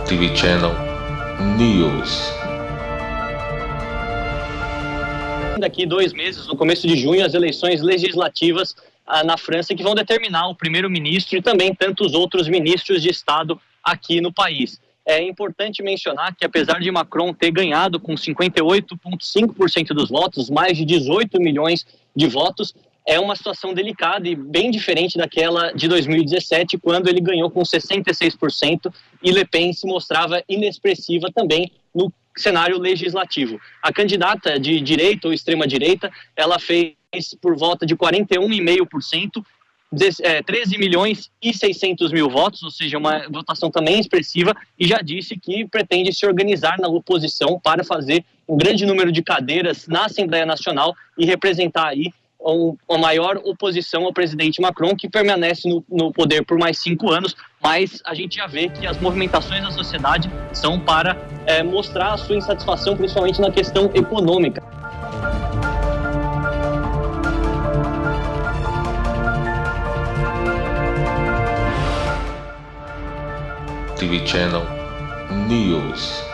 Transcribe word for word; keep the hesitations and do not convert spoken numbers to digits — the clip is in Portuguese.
T V Channel News. Daqui dois meses, no começo de junho, as eleições legislativas ah, na França, que vão determinar o primeiro-ministro e também tantos outros ministros de Estado aqui no país. É importante mencionar que, apesar de Macron ter ganhado com cinquenta e oito vírgula cinco por cento dos votos, mais de dezoito milhões de votos, é uma situação delicada e bem diferente daquela de dois mil e dezessete, quando ele ganhou com sessenta e seis por cento e Le Pen se mostrava inexpressiva também no cenário legislativo. A candidata de direita ou extrema-direita, ela fez por volta de quarenta e um vírgula cinco por cento, treze milhões e seiscentos mil votos, ou seja, uma votação também expressiva, e já disse que pretende se organizar na oposição para fazer um grande número de cadeiras na Assembleia Nacional e representar aí a maior oposição ao presidente Macron, que permanece no, no poder por mais cinco anos, mas a gente já vê que as movimentações da sociedade são para é, mostrar a sua insatisfação, principalmente na questão econômica. T V Channel News.